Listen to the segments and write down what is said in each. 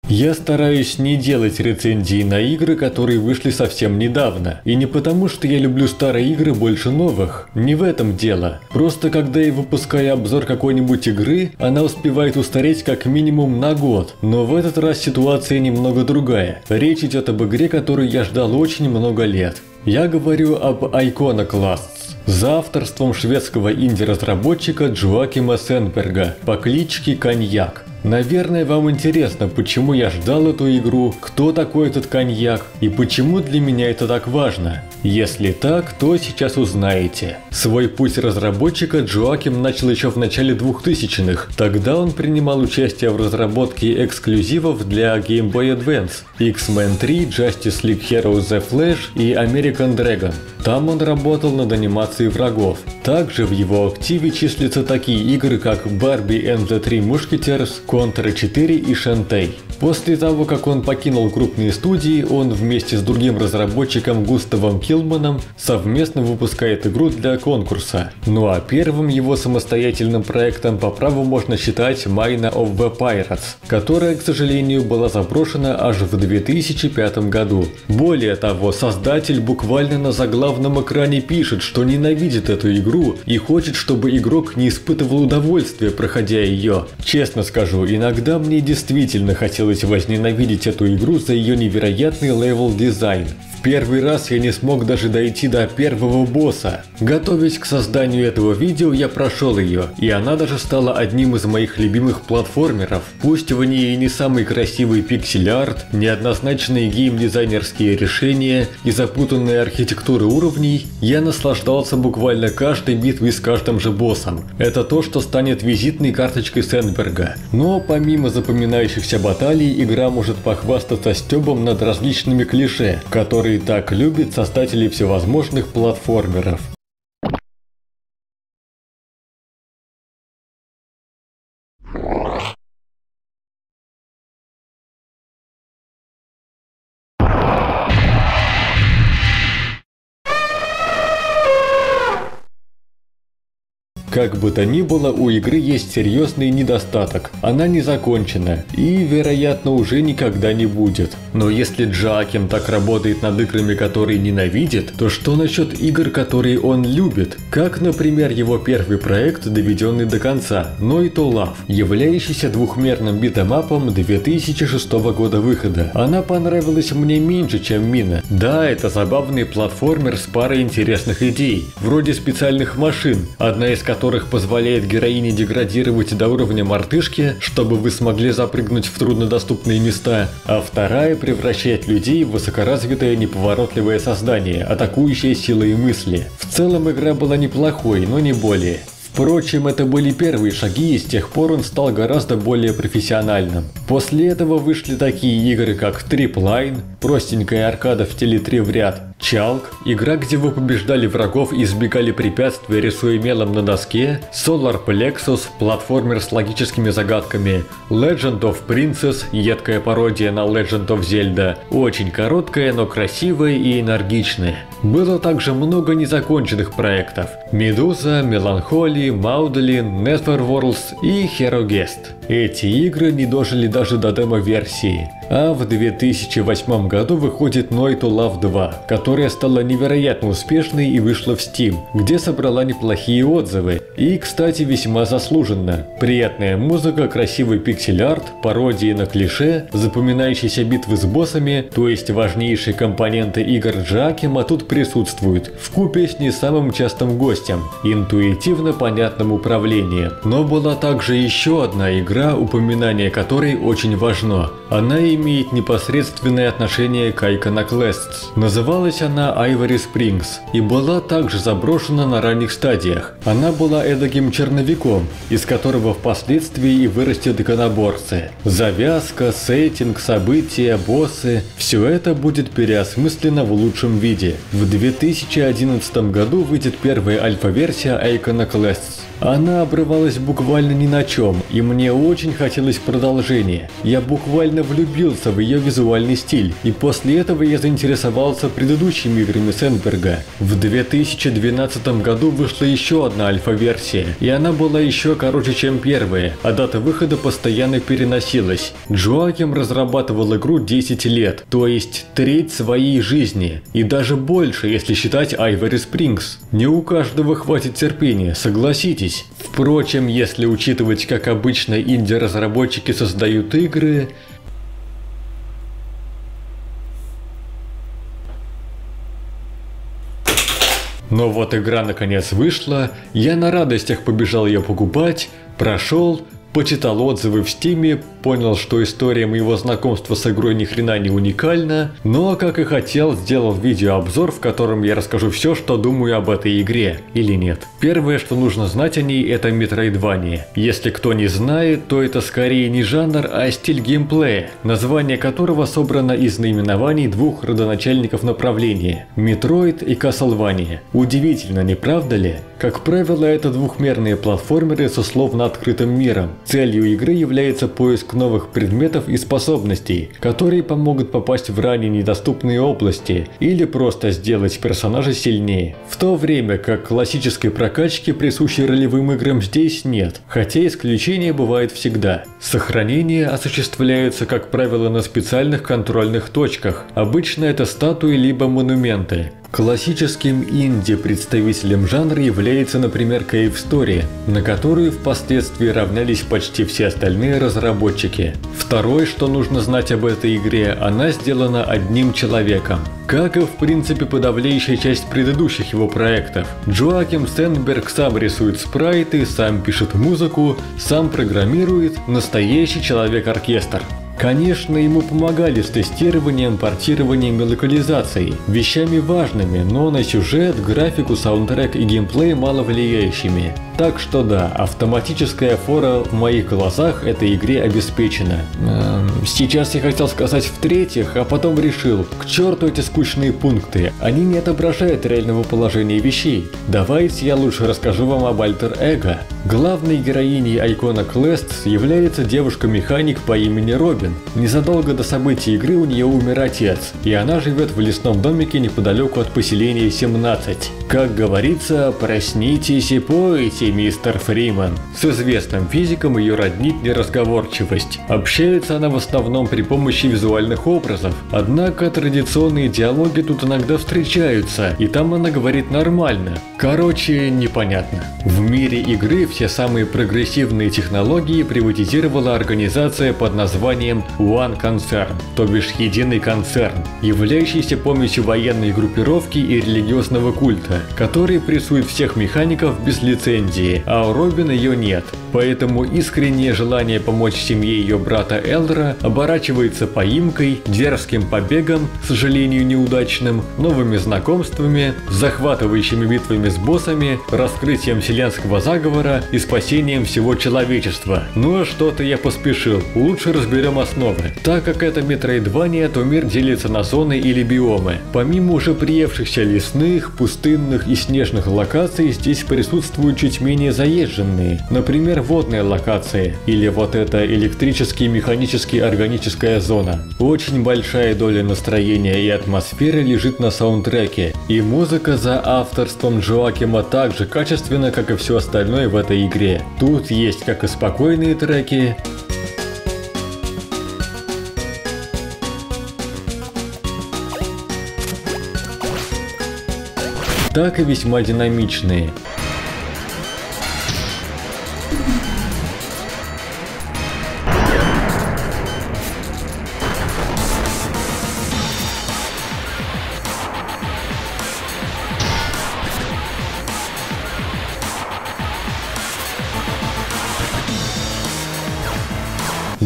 Я стараюсь не делать рецензии на игры, которые вышли совсем недавно. И не потому, что я люблю старые игры больше новых. Не в этом дело. Просто когда я выпускаю обзор какой-нибудь игры, она успевает устареть как минимум на год. Но в этот раз ситуация немного другая. Речь идет об игре, которую я ждал очень много лет. Я говорю об Iconoclasts. За авторством шведского инди-разработчика Джоакима Сенберга по кличке Коньяк. Наверное, вам интересно, почему я ждал эту игру, кто такой этот коньяк и почему для меня это так важно. Если так, то сейчас узнаете. Свой путь разработчика Джоаким начал еще в начале 2000-х. Тогда он принимал участие в разработке эксклюзивов для Game Boy Advance, X-Men 3, Justice League Heroes The Flash и American Dragon. Там он работал над анимацией врагов. Также в его активе числятся такие игры, как Barbie and the Three Musketeers, Contra 4 и Shantae. После того, как он покинул крупные студии, он вместе с другим разработчиком Густавом Килманом совместно выпускает игру для конкурса. Ну а первым его самостоятельным проектом по праву можно считать Mine of the Pirates, которая, к сожалению, была заброшена аж в 2005 году. Более того, создатель буквально на заглавном экране пишет, что ненавидит эту игру и хочет, чтобы игрок не испытывал удовольствия, проходя ее. Честно скажу, иногда мне действительно хотелось возненавидеть эту игру за ее невероятный левел-дизайн. В первый раз я не смог даже дойти до первого босса. Готовясь к созданию этого видео, я прошел ее, и она даже стала одним из моих любимых платформеров. Пусть в ней и не самый красивый пиксель-арт, неоднозначные геймдизайнерские решения и запутанная архитектура уровней, я наслаждался буквально каждой битвой с каждым же боссом. Это то, что станет визитной карточкой Сенберга. Но помимо запоминающихся баталий, игра может похвастаться стёбом над различными клише, которые так любят создатели всевозможных платформеров. Как бы то ни было, у игры есть серьезный недостаток. Она не закончена и, вероятно, уже никогда не будет. Но если Джоаким так работает над играми, которые ненавидит, то что насчет игр, которые он любит? Как, например, его первый проект, доведенный до конца, No to Love, являющийся двухмерным битэмапом 2006 года выхода. Она понравилась мне меньше, чем Мина. Да, это забавный платформер с парой интересных идей, вроде специальных машин, одна из которых позволяет героине деградировать до уровня мартышки, чтобы вы смогли запрыгнуть в труднодоступные места, а вторая превращает людей в высокоразвитое неповоротливое создание, атакующее силой мысли. В целом игра была неплохой, но не более. Впрочем, это были первые шаги, и с тех пор он стал гораздо более профессиональным. После этого вышли такие игры, как Tripline, простенькая аркада в стиле 3 в ряд, Чалк, игра, где вы побеждали врагов и избегали препятствий, рисуя мелом на доске, Solar Plexus, платформер с логическими загадками, Legend of Princess, едкая пародия на Legend of Zelda, очень короткая, но красивая и энергичная. Было также много незаконченных проектов: Medusa, Melancholy, Maudlin, Netherworlds и Hero Guest. Эти игры не дожили даже до демо-версии. А в 2008 году выходит No to Love 2, которая стала невероятно успешной и вышла в Steam, где собрала неплохие отзывы. И, кстати, весьма заслуженно. Приятная музыка, красивый пиксель-арт, пародии на клише, запоминающиеся битвы с боссами, то есть важнейшие компоненты игр Джоакима тут присутствуют, вкупе с не самым частым гостем – интуитивно понятным управлением. Но была также еще одна игра, упоминание которой очень важно. Она имеет непосредственное отношение к Iconoclasts. Называлась она Ivory Springs и была также заброшена на ранних стадиях. Она была эдаким черновиком, из которого впоследствии и вырастет иконоборцы. Завязка, сеттинг, события, боссы – все это будет переосмыслено в лучшем виде. В 2011 году выйдет первая альфа-версия Iconoclasts. Она обрывалась буквально ни на чем, и мне очень хотелось продолжения. Я буквально влюбился в ее визуальный стиль, и после этого я заинтересовался предыдущими играми Сэндберга. В 2012 году вышла еще одна альфа-версия, и она была еще короче, чем первая, а дата выхода постоянно переносилась. Джоаким разрабатывал игру 10 лет, то есть треть своей жизни, и даже больше, если считать Ivory Springs. Не у каждого хватит терпения, согласитесь. Впрочем, если учитывать, как обычно инди-разработчики создают игры... Но вот игра наконец вышла, я на радостях побежал ее покупать, прошел, почитал отзывы в Steam, понял, что история моего знакомства с игрой ни хрена не уникальна, но, как и хотел, сделал видеообзор, в котором я расскажу все, что думаю об этой игре, или нет. Первое, что нужно знать о ней, это Metroidvania. Если кто не знает, то это скорее не жанр, а стиль геймплея, название которого собрано из наименований двух родоначальников направления – Metroid и Castlevania. Удивительно, не правда ли? Как правило, это двухмерные платформеры с условно открытым миром. Целью игры является поиск новых предметов и способностей, которые помогут попасть в ранее недоступные области или просто сделать персонажа сильнее. В то время как классической прокачки, присущей ролевым играм, здесь нет, хотя исключения бывают всегда. Сохранения осуществляются, как правило, на специальных контрольных точках, обычно это статуи либо монументы. Классическим инди-представителем жанра является, например, Cave Story, на которую впоследствии равнялись почти все остальные разработчики. Второе, что нужно знать об этой игре, она сделана одним человеком. Как и в принципе подавляющая часть предыдущих его проектов. Джоаким Сэндберг сам рисует спрайты, сам пишет музыку, сам программирует, настоящий человек-оркестр. Конечно, ему помогали с тестированием, портированием и локализацией, вещами важными, но на сюжет, графику, саундтрек и геймплей мало влияющими. Так что да, автоматическая фора в моих глазах этой игре обеспечена. Сейчас я хотел сказать в-третьих, а потом решил, к черту эти скучные пункты, они не отображают реального положения вещей. Давайте я лучше расскажу вам об альтер-эго. Главной героиней Icona Quest является девушка-механик по имени Робин. Незадолго до событий игры у нее умер отец, и она живет в лесном домике неподалеку от поселения 17. Как говорится, проснитесь и пойте, мистер Фриман. С известным физиком ее роднит неразговорчивость. Общается она в основном при помощи визуальных образов, однако традиционные диалоги тут иногда встречаются, и там она говорит нормально. Короче, непонятно. В мире игры все самые прогрессивные технологии приватизировала организация под названием One Concern, то бишь единый концерн, являющийся помесью военной группировки и религиозного культа, который прессует всех механиков без лицензии, а у Робин ее нет. Поэтому искреннее желание помочь семье ее брата Элдера оборачивается поимкой, дерзким побегом, к сожалению неудачным, новыми знакомствами, захватывающими битвами с боссами, раскрытием вселенского заговора и спасением всего человечества. Ну а что-то я поспешил, лучше разберем основы. Так как это Metroidvania, то мир делится на зоны или биомы. Помимо уже приевшихся лесных, пустынных и снежных локаций, здесь присутствуют чуть менее заезженные, например, водные локации, или вот эта электрический, механический, органическая зона. Очень большая доля настроения и атмосферы лежит на саундтреке, и музыка за авторством Джоакима так же качественна, как и все остальное в этой игре. Тут есть как и спокойные треки, так и весьма динамичные.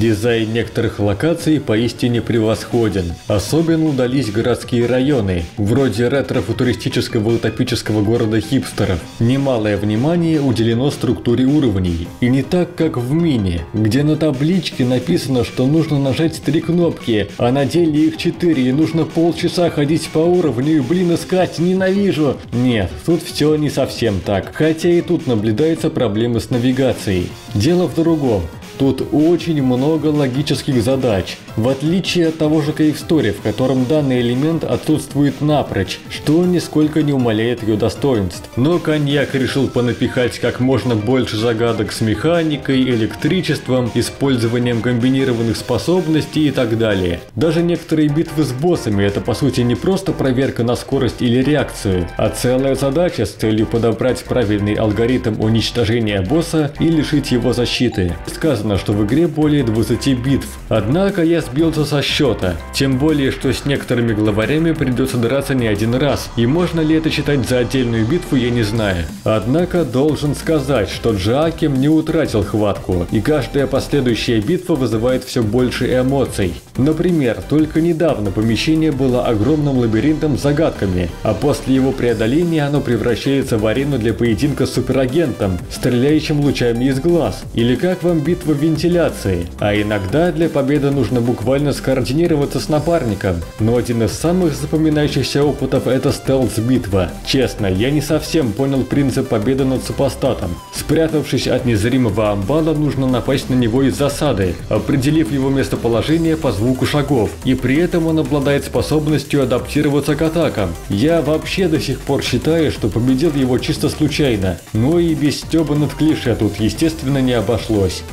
Дизайн некоторых локаций поистине превосходен. Особенно удались городские районы, вроде ретро-футуристического утопического города хипстеров. Немалое внимание уделено структуре уровней. И не так, как в Мине, где на табличке написано, что нужно нажать 3 кнопки, а на деле их 4, и нужно полчаса ходить по уровню и, блин, искать, ненавижу. Нет, тут все не совсем так, хотя и тут наблюдаются проблемы с навигацией. Дело в другом. Тут очень много логических задач, в отличие от того же Cave Story, в котором данный элемент отсутствует напрочь, что нисколько не умаляет ее достоинств. Но Коньяк решил понапихать как можно больше загадок с механикой, электричеством, использованием комбинированных способностей и так далее. Даже некоторые битвы с боссами — это по сути не просто проверка на скорость или реакцию, а целая задача с целью подобрать правильный алгоритм уничтожения босса и лишить его защиты. Сказано, что в игре более 20 битв, однако я сбился со счета, тем более, что с некоторыми главарями придется драться не один раз, и можно ли это считать за отдельную битву, я не знаю. Однако должен сказать, что Джоаким не утратил хватку, и каждая последующая битва вызывает все больше эмоций. Например, только недавно помещение было огромным лабиринтом с загадками, а после его преодоления оно превращается в арену для поединка с суперагентом, стреляющим лучами из глаз. Или как вам битва в вентиляции? А иногда для победы нужно буквально скоординироваться с напарником. Но один из самых запоминающихся опытов — это стелс-битва. Честно, я не совсем понял принцип победы над супостатом. Спрятавшись от незримого амбала, нужно напасть на него из засады, определив его местоположение по звуку шагов, и при этом он обладает способностью адаптироваться к атакам. Я вообще до сих пор считаю, что победил его чисто случайно, но и без стёбаных клише тут, естественно, не обошлось.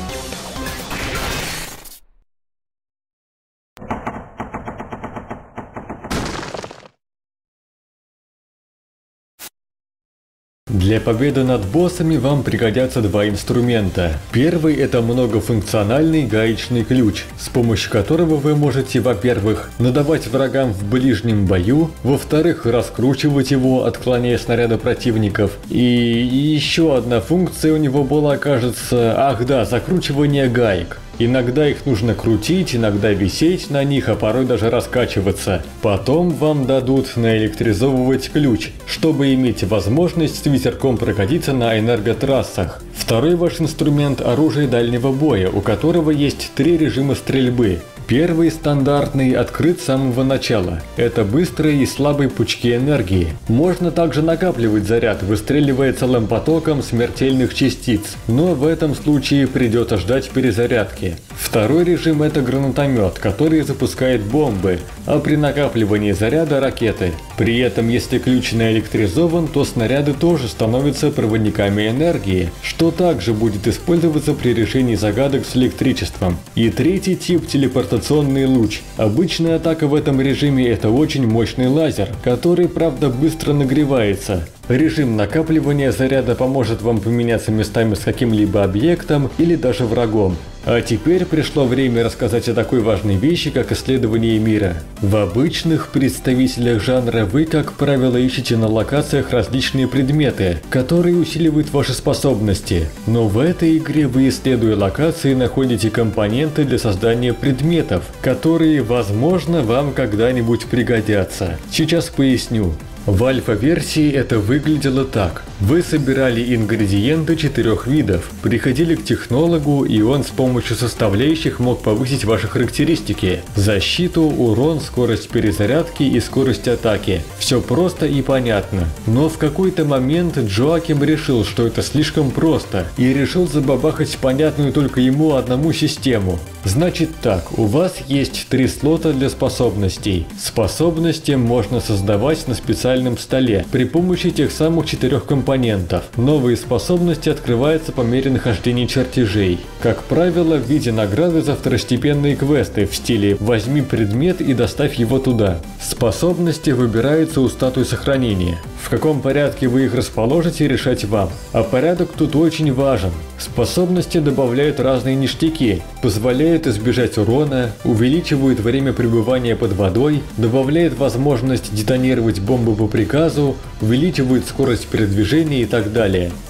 Для победы над боссами вам пригодятся 2 инструмента. Первый — это многофункциональный гаечный ключ, с помощью которого вы можете, во-первых, надавать врагам в ближнем бою, во-вторых, раскручивать его, отклоняя снаряды противников. И еще одна функция у него была, кажется, ах да, закручивание гаек. Иногда их нужно крутить, иногда висеть на них, а порой даже раскачиваться. Потом вам дадут наэлектризовывать ключ, чтобы иметь возможность с ветерком прокатиться на энерготрассах. Второй ваш инструмент — оружие дальнего боя, у которого есть 3 режима стрельбы. Первый, стандартный, открыт с самого начала. Это быстрые и слабые пучки энергии. Можно также накапливать заряд, выстреливая целым потоком смертельных частиц, но в этом случае придется ждать перезарядки. Второй режим — это гранатомет, который запускает бомбы, а при накапливании заряда — ракеты. При этом, если ключ наэлектризован, то снаряды тоже становятся проводниками энергии, что также будет использоваться при решении загадок с электричеством. И третий тип — телепортационный луч. Обычная атака в этом режиме — это очень мощный лазер, который, правда, быстро нагревается. Режим накапливания заряда поможет вам поменяться местами с каким-либо объектом или даже врагом. А теперь пришло время рассказать о такой важной вещи, как исследование мира. В обычных представителях жанра вы, как правило, ищете на локациях различные предметы, которые усиливают ваши способности. Но в этой игре вы, исследуя локации, находите компоненты для создания предметов, которые, возможно, вам когда-нибудь пригодятся. Сейчас поясню. В альфа-версии это выглядело так. Вы собирали ингредиенты 4 видов, приходили к технологу, и он с помощью составляющих мог повысить ваши характеристики: защиту, урон, скорость перезарядки и скорость атаки. Все просто и понятно. Но в какой-то момент Джоаким решил, что это слишком просто, и решил забабахать понятную только ему одному систему. Значит так, у вас есть 3 слота для способностей. Способности можно создавать на специальном столе при помощи тех самых 4 компонентов. Новые способности открываются по мере нахождения чертежей. Как правило, в виде награды за второстепенные квесты в стиле «возьми предмет и доставь его туда». Способности выбираются у статуи сохранения. В каком порядке вы их расположите, решать вам. А порядок тут очень важен. Способности добавляют разные ништяки, позволяют избежать урона, увеличивают время пребывания под водой, добавляют возможность детонировать бомбы по приказу, увеличивают скорость передвижения и так далее.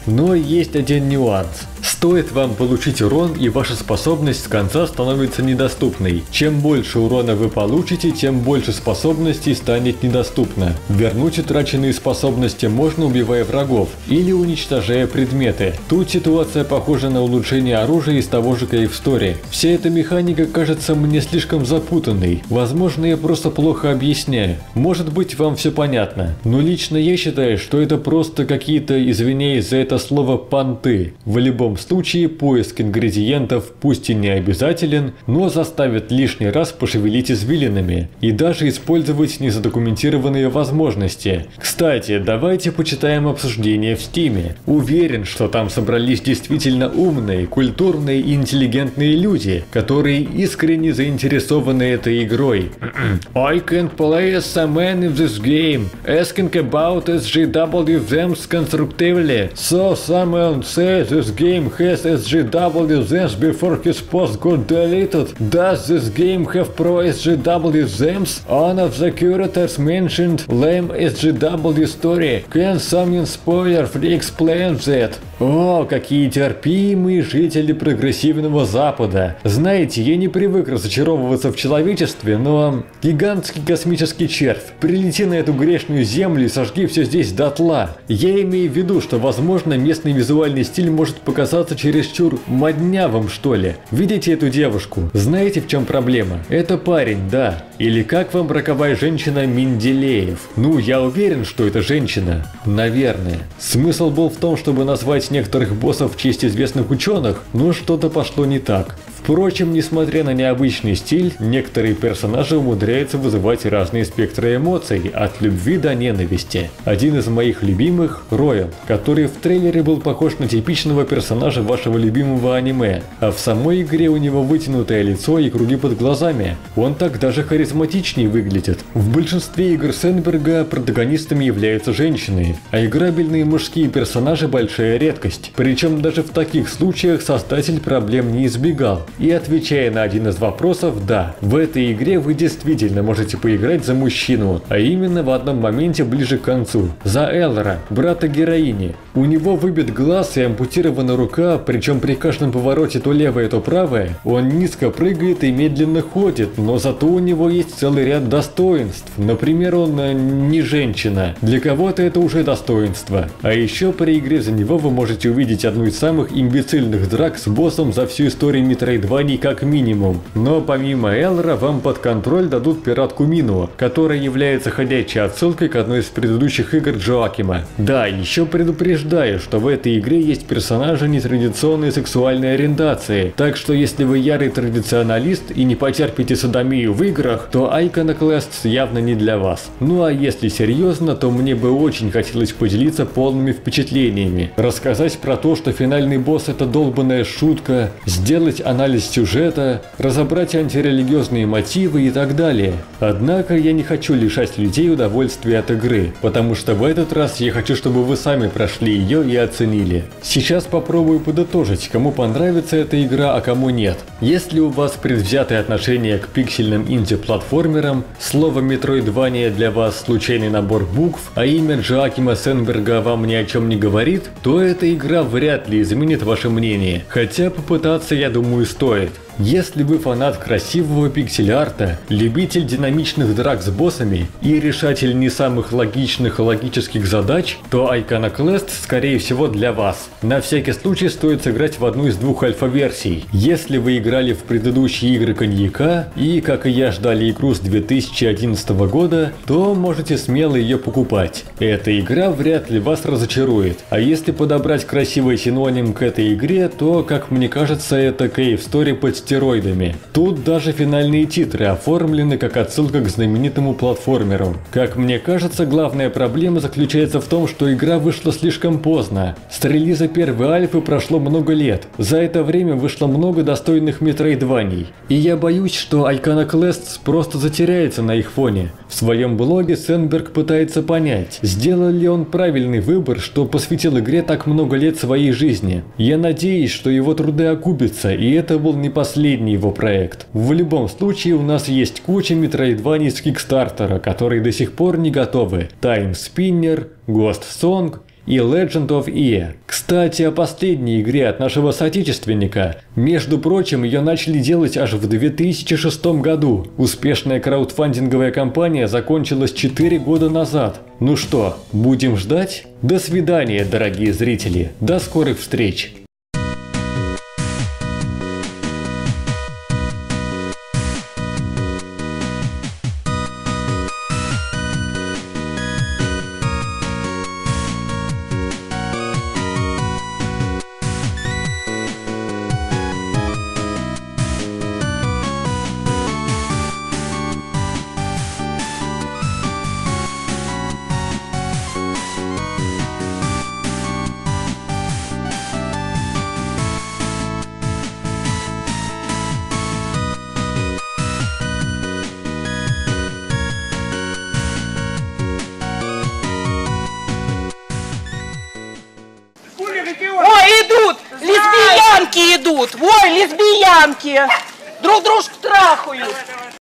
Но есть один нюанс. Стоит вам получить урон, и ваша способность с конца становится недоступной. Чем больше урона вы получите, тем больше способностей станет недоступно. Вернуть утраченные способности можно, убивая врагов или уничтожая предметы. Тут ситуация похожа на улучшение оружия из того же Cave Story. Вся эта механика кажется мне слишком запутанной. Возможно, я просто плохо объясняю. Может быть, вам все понятно. Но лично я считаю, что это просто какие-то, извиняюсь за это слово, понты. В любом случае, поиск ингредиентов пусть и не обязателен, но заставит лишний раз пошевелить извилинами и даже использовать незадокументированные возможности. Кстати, давайте почитаем обсуждение в Стиме. Уверен, что там собрались действительно умные, культурные и интеллигентные люди, которые искренне заинтересованы этой игрой. I can't play as a man in this game, asking about SJW themes constructively. So someone says this game has SJW themes before his post got deleted. Does this game have pro SJW themes? One of the curators mentioned lame SJW story. Can someone spoiler-free explain that? О, какие терпимые жители прогрессивного Запада. Знаете, я не привык разочаровываться в человечестве, но гигантский космический червь, прилети на эту грешную землю и сожги все здесь дотла. Я имею в виду, что возможно местный визуальный стиль может показаться чересчур моднявым, что ли. Видите эту девушку? Знаете, в чем проблема? Это парень, да. Или как вам роковая женщина Менделеев? Ну, я уверен, что это женщина. Наверное. Смысл был в том, чтобы назвать некоторых боссов в честь известных ученых, но что-то пошло не так. Впрочем, несмотря на необычный стиль, некоторые персонажи умудряются вызывать разные спектры эмоций, от любви до ненависти. Один из моих любимых – Роял, который в трейлере был похож на типичного персонажа вашего любимого аниме, а в самой игре у него вытянутое лицо и круги под глазами. Он так даже харизматичнее выглядит. В большинстве игр Сенберга протагонистами являются женщины, а играбельные мужские персонажи – большая редкость. Причем даже в таких случаях создатель проблем не избегал. И отвечая на один из вопросов, да, в этой игре вы действительно можете поиграть за мужчину, а именно в одном моменте ближе к концу, за Эллора, брата героини. У него выбит глаз и ампутирована рука, причем при каждом повороте то левое, то правое, он низко прыгает и медленно ходит, но зато у него есть целый ряд достоинств. Например, он не женщина, для кого-то это уже достоинство. А еще при игре за него вы можете увидеть одну из самых имбецильных драк с боссом за всю историю Metroidvania как минимум. Но помимо Эллора вам под контроль дадут пиратку Мину, которая является ходячей отсылкой к одной из предыдущих игр Джоакима. Да, еще предупреждаю, что в этой игре есть персонажи нетрадиционной сексуальной ориентации, так что если вы ярый традиционалист и не потерпите содомию в играх, то Iconoclast явно не для вас. Ну а если серьезно, то мне бы очень хотелось поделиться полными впечатлениями, рассказать про то, что финальный босс это долбанная шутка, сделать анализ сюжета, разобрать антирелигиозные мотивы и так далее. Однако я не хочу лишать людей удовольствия от игры, потому что в этот раз я хочу, чтобы вы сами прошли ее и оценили. Сейчас попробую подытожить, кому понравится эта игра, а кому нет. Если у вас предвзятое отношение к пиксельным инди-платформерам, слово Metroidvania для вас случайный набор букв, а имя Джоакима Сенберга вам ни о чем не говорит, то эта игра вряд ли изменит ваше мнение, хотя попытаться, я думаю, стоит. Если вы фанат красивого пиксель-арта, любитель динамичных драк с боссами и решатель не самых логичных и логических задач, то Iconoclast скорее всего для вас. На всякий случай стоит сыграть в одну из двух альфа-версий. Если вы играли в предыдущие игры Коньяка и, как и я, ждали игру с 2011 года, то можете смело ее покупать. Эта игра вряд ли вас разочарует. А если подобрать красивый синоним к этой игре, то, как мне кажется, это Cave Story под стероидами. Тут даже финальные титры оформлены как отсылка к знаменитому платформеру. Как мне кажется, главная проблема заключается в том, что игра вышла слишком поздно. С релиза первой альфы прошло много лет. За это время вышло много достойных метроидваний. И я боюсь, что Iconoclast просто затеряется на их фоне. В своем блоге Сенберг пытается понять, сделал ли он правильный выбор, что посвятил игре так много лет своей жизни. Я надеюсь, что его труды окупятся, и это был не последний его проект. В любом случае у нас есть куча метроидваний с Кикстартера, которые до сих пор не готовы. Time Spinner, Ghost Song и Legend of Ea. Кстати, о последней игре от нашего соотечественника. Между прочим, ее начали делать аж в 2006 году. Успешная краудфандинговая кампания закончилась 4 года назад. Ну что, будем ждать? До свидания, дорогие зрители. До скорых встреч. Ой, идут! Лесбиянки идут! Ой, лесбиянки! Друг дружку трахают!